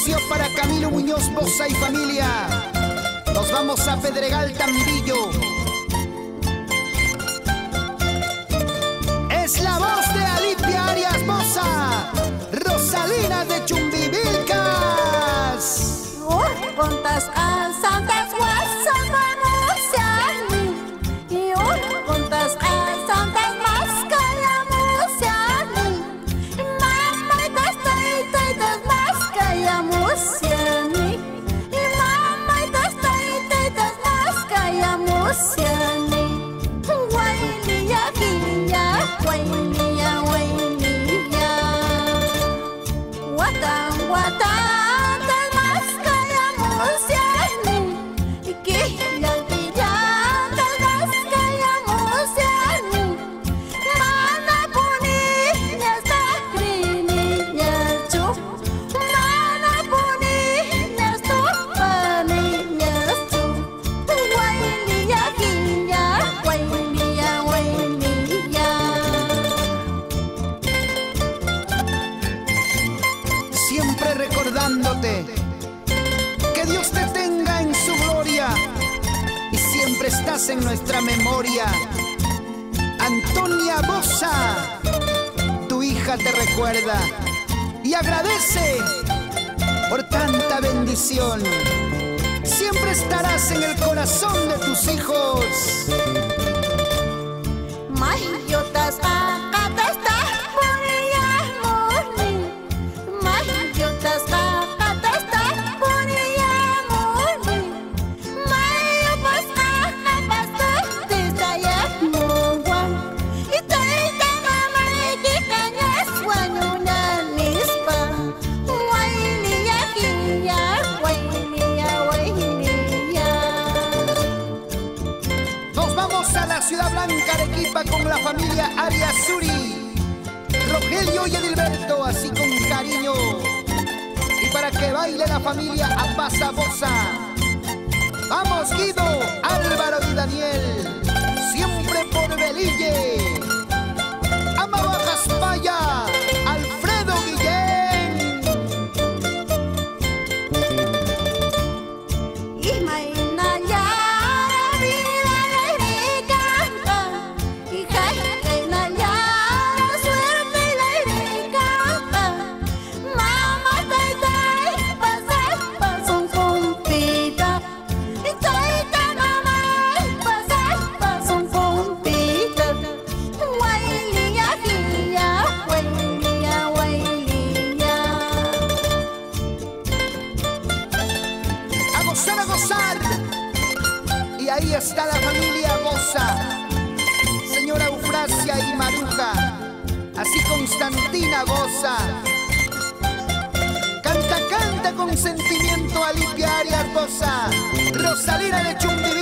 auspicio para Camilo Muñoz Bosa y familia. Nos vamos a Pedregal, Tambillo. Es la voz de Alipia Arias Bosa, Rosalina de Chumbivilcas. Contas a Santas Guasas manusiani, y contas a Santas Mascaya musiani, mamá tas taitas Mascaya musiani, y mamá tas taitas Mascaya musiani. Guayniya guinya, guayniya guayniya, watan watan. Siempre recordándote, que Dios te tenga en su gloria y siempre estás en nuestra memoria. Antonia Bosa, tu hija te recuerda y agradece por tanta bendición. Siempre estarás en el corazón de tus hijos. Mayotas Ciudad Blanca, Arequipa, con la familia Arias Suri, Rogelio y Edilberto, así con cariño. Y para que baile la familia Apasa Bosa. Vamos Guido, Álvaro y Daniel, siempre por Belille. Ama Bajas Paya, Alfredo Guillén. A gozar. Y ahí está la familia Bosa, señora Eufrasia y Maruja, así Constantina Bosa. Canta, canta con sentimiento Alipia Arias Bosa, Rosalina de Chumbivilcas.